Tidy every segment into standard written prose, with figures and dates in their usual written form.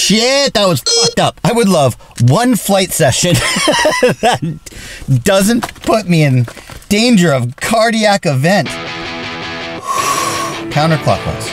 shit, that was fucked up. I would love one flight session that doesn't put me in danger of cardiac event. Counterclockwise.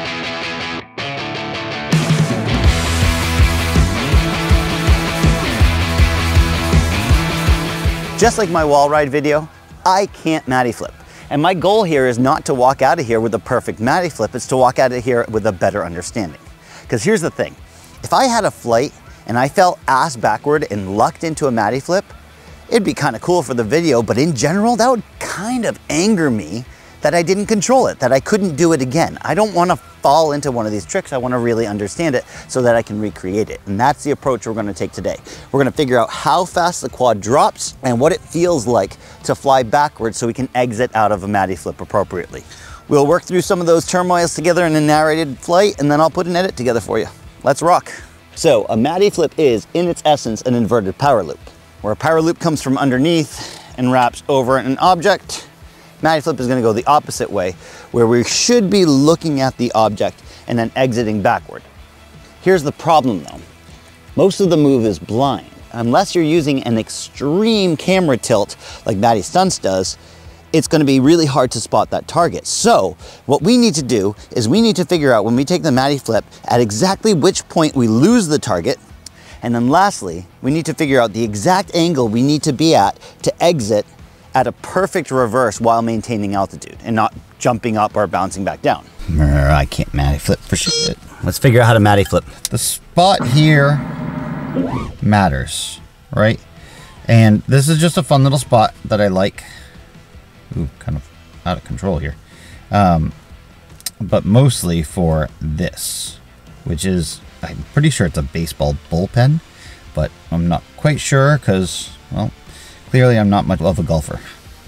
Just like my wall ride video, I can't Matty flip. And my goal here is not to walk out of here with a perfect Matty flip, it's to walk out of here with a better understanding. Because here's the thing, if I had a flight and I fell ass backward and lucked into a Matty flip, it'd be kind of cool for the video, but in general, that would kind of anger me that I didn't control it, that I couldn't do it again. I don't want to fall into one of these tricks. I want to really understand it so that I can recreate it. And that's the approach we're going to take today. We're going to figure out how fast the quad drops and what it feels like to fly backwards so we can exit out of a Matty flip appropriately. We'll work through some of those turmoils together in a narrated flight, and then I'll put an edit together for you. Let's rock. So a Matty flip is, in its essence, an inverted power loop, where a power loop comes from underneath and wraps over an object. Matty flip is going to go the opposite way, where we should be looking at the object and then exiting backward. Here's the problem though. Most of the move is blind. Unless you're using an extreme camera tilt like Matty Stunts does, it's going to be really hard to spot that target. So what we need to do is we need to figure out when we take the Matty flip at exactly which point we lose the target. And then lastly, we need to figure out the exact angle we need to be at to exit at a perfect reverse while maintaining altitude and not jumping up or bouncing back down. I can't Matty flip for shit. Let's figure out how to Matty flip. The spot here matters, right? And this is just a fun little spot that I like. Ooh, kind of out of control here. But mostly for this, which is, I'm pretty sure it's a baseball bullpen, but I'm not quite sure because, well, clearly I'm not much of a golfer.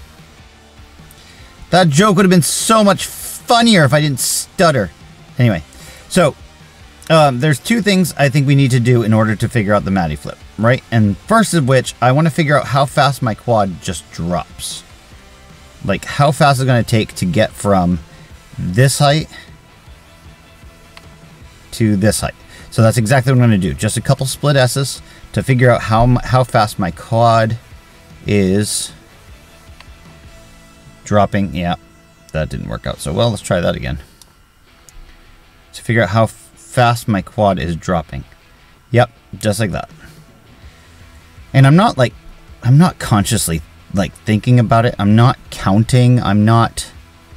That joke would have been so much funnier if I didn't stutter. Anyway, so there's two things I think we need to do in order to figure out the Matty flip, right? And first of which, I want to figure out how fast my quad just drops. Like how fast it's going to take to get from this height to this height. So that's exactly what I'm going to do. Just a couple split S's to figure out how fast my quad is dropping. Yeah, that didn't work out so well. Let's try that again. To figure out how fast my quad is dropping. Yep, just like that. And I'm not consciously like thinking about it. I'm not counting. I'm not,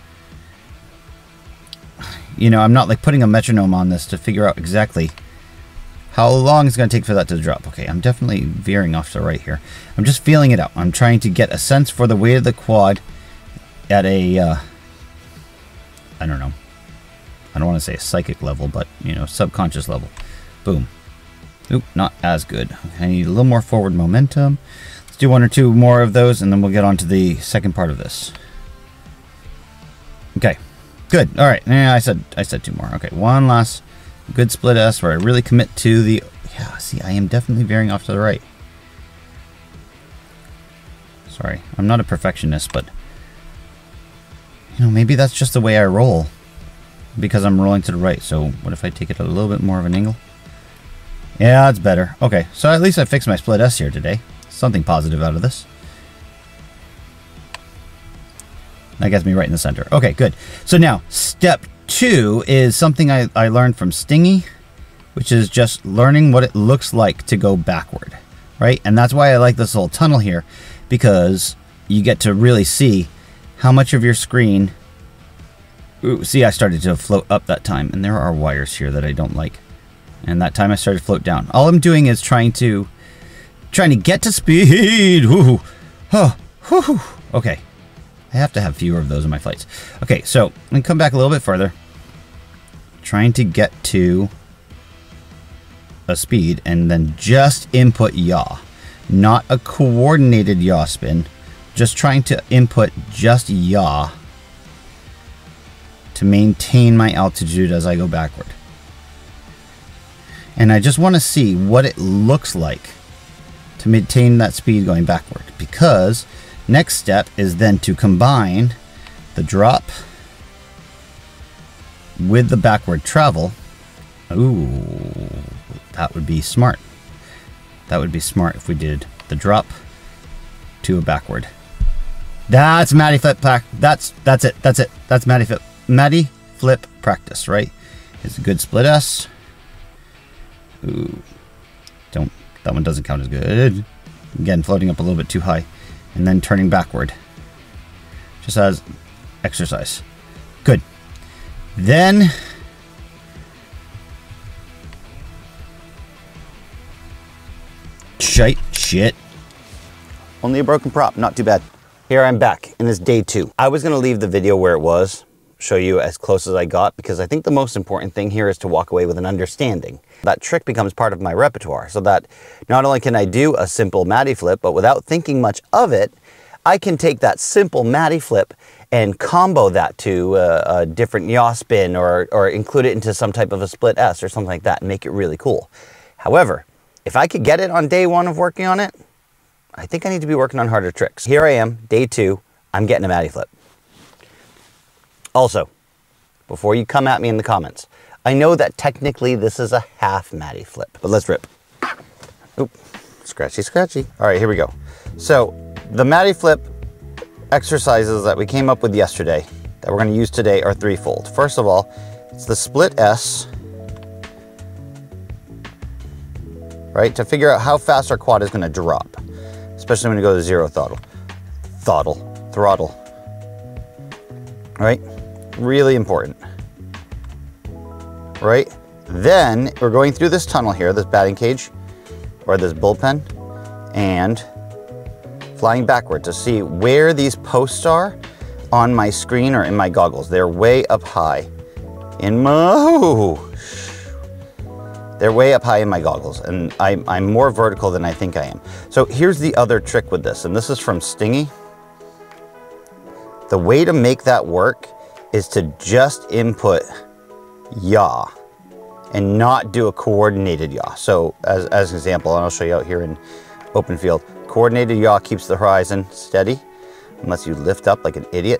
you know, I'm not like putting a metronome on this to figure out exactly how long it's going to take for that to drop. Okay, I'm definitely veering off to the right here. I'm just feeling it out. I'm trying to get a sense for the weight of the quad at a, I don't know. I don't want to say a psychic level, but, you know, subconscious level. Boom. Oop, not as good. I need a little more forward momentum. Let's do one or two more of those, and then we'll get on to the second part of this. Okay, good. All right, I said two more. Okay, one last good split S where I really commit to the, yeah, see, I am definitely veering off to the right. Sorry, I'm not a perfectionist, but, you know, maybe that's just the way I roll because I'm rolling to the right. So what if I take it a little bit more of an angle? Yeah, that's better. Okay, so at least I fixed my split S here today. Something positive out of this. That gets me right in the center. Okay, good. So now, step 2 is something I learned from Stingy, which is just learning what it looks like to go backward, right? And that's why I like this little tunnel here, because you get to really see how much of your screen... Ooh, see, I started to float up that time, and there are wires here that I don't like. And that time I started to float down. All I'm doing is trying to get to speed. Woo-hoo. Oh, woo-hoo. Okay. I have to have fewer of those in my flights. Okay, so I'm going to come back a little bit further. Trying to get to a speed and then just input yaw. Not a coordinated yaw spin. Just trying to input just yaw to maintain my altitude as I go backward. And I just want to see what it looks like to maintain that speed going backward, because next step is then to combine the drop with the backward travel. Ooh, That would be smart. That would be smart if we did the drop to a backward. That's Matty flip that's it. That's Matty flip practice, right? It's a good split S. Ooh. That one doesn't count as good. Again, floating up a little bit too high. And then turning backward. Just as exercise. Good. Then shit. Only a broken prop, not too bad. Here I'm back, and it's day 2. I was gonna leave the video where it was, show you as close as I got, because I think the most important thing here is to walk away with an understanding. That trick becomes part of my repertoire, so that not only can I do a simple Matty flip, but without thinking much of it, I can take that simple Matty flip and combo that to a different yaw spin or include it into some type of a split S or something like that and make it really cool. However, if I could get it on day 1 of working on it, I think I need to be working on harder tricks. Here I am, day 2, I'm getting a Matty flip. Also, before you come at me in the comments, I know that technically this is a half Matty flip, but let's rip. Oop, scratchy. All right, here we go. So the Matty flip exercises that we came up with yesterday that we're gonna use today are threefold. First of all, it's the split S, right? To figure out how fast our quad is gonna drop, especially when you go to 0 throttle, right? Really important, right? Then we're going through this tunnel here, this batting cage, or this bullpen, and flying backward to see where these posts are on my screen or in my goggles. They're way up high in my, they're way up high in my goggles, and I'm more vertical than I think I am. So here's the other trick with this, and this is from Stingy. The way to make that work is to just input yaw and not do a coordinated yaw. So as an example, and I'll show you out here in open field, coordinated yaw keeps the horizon steady unless you lift up like an idiot,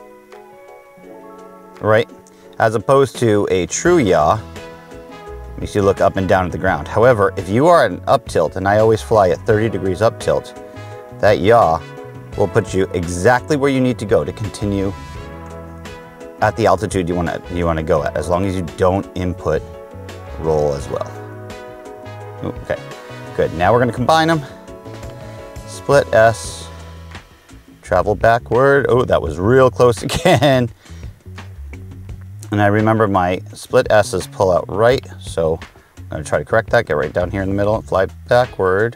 right? As opposed to a true yaw, makes you look up and down at the ground. However, if you are at an up tilt, and I always fly at 30 degrees up tilt, that yaw will put you exactly where you need to go to continue at the altitude you want to go at, as long as you don't input roll as well. Ooh, okay, good. Now we're going to combine them. Split S, travel backward. Oh, that was real close again. And I remember my split S's pull out right, so I'm going to try to correct that, get right down here in the middle and fly backward.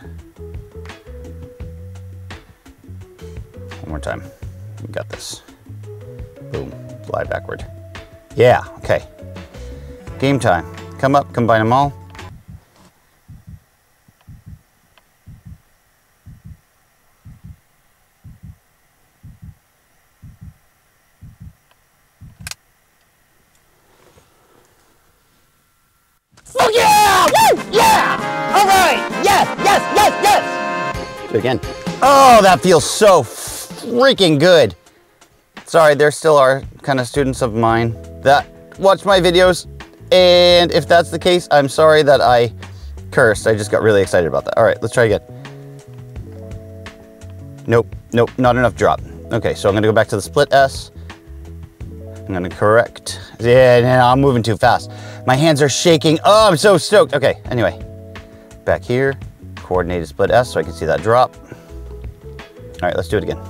One more time. We got this. Boom. Fly backward. Yeah, okay. Game time. Come up, combine them all. Oh yeah! Woo! Yeah! All right! Yes! Do it again. Oh, that feels so freaking good. Sorry, there still are kind of students of mine that watch my videos, and if that's the case, I'm sorry that I cursed. I just got really excited about that. All right, let's try again. Nope, not enough drop. Okay, so I'm gonna go back to the split S. I'm gonna correct. Yeah, no, I'm moving too fast. My hands are shaking. Oh, I'm so stoked. Okay, anyway, back here, coordinated split S so I can see that drop. All right, let's do it again.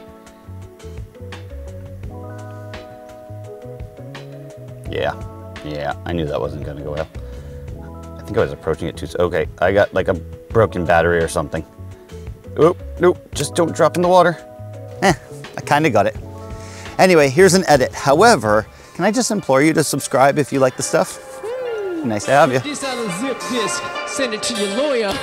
Yeah, I knew that wasn't gonna go well. I think I was approaching it too, okay, I got like a broken battery or something. Oop, nope, just don't drop in the water. I kinda got it. Anyway, here's an edit. However, can I just implore you to subscribe if you like the stuff? Nice to have you. This out of zip disk, send it to your lawyer.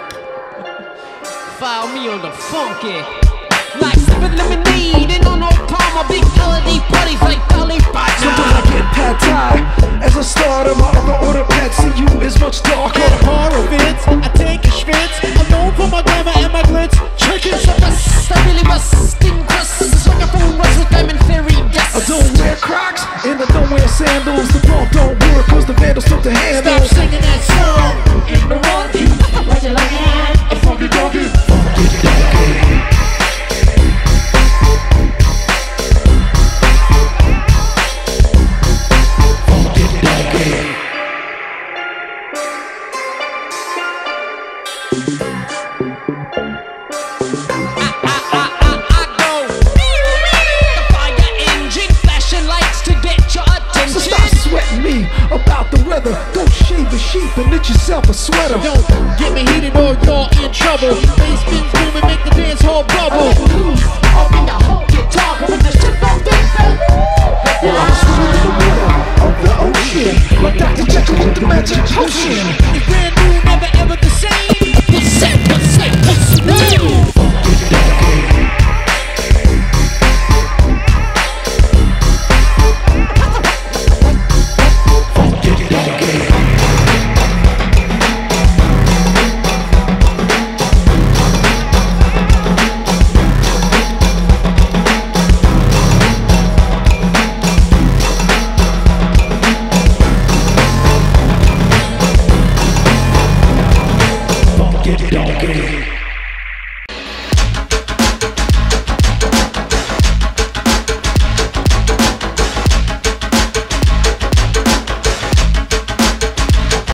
File me on the funky. Like sipping lemonade and on no palm, big holiday parties like Dolly Parton. So when I get pad thai, as a starter, my other order pad see you is much darker. Horror fits, I take a schwitz. I'm known for my glamour and my glitz. Chicken suppress, I really must skin crusts. Like a full Russell Diamond Fairy dust. I don't wear Crocs and I don't wear sandals. The pump don't work cause the vandals took the handles. Stop singing that song. sweater. Don't get me heated or you're in trouble. Bass spins boom and make the dance hall bubble. Up in the whole guitar, but the shit don't fit, baby. I'm swimming in the water of the ocean, like Dr. Jekyll with the magic potion.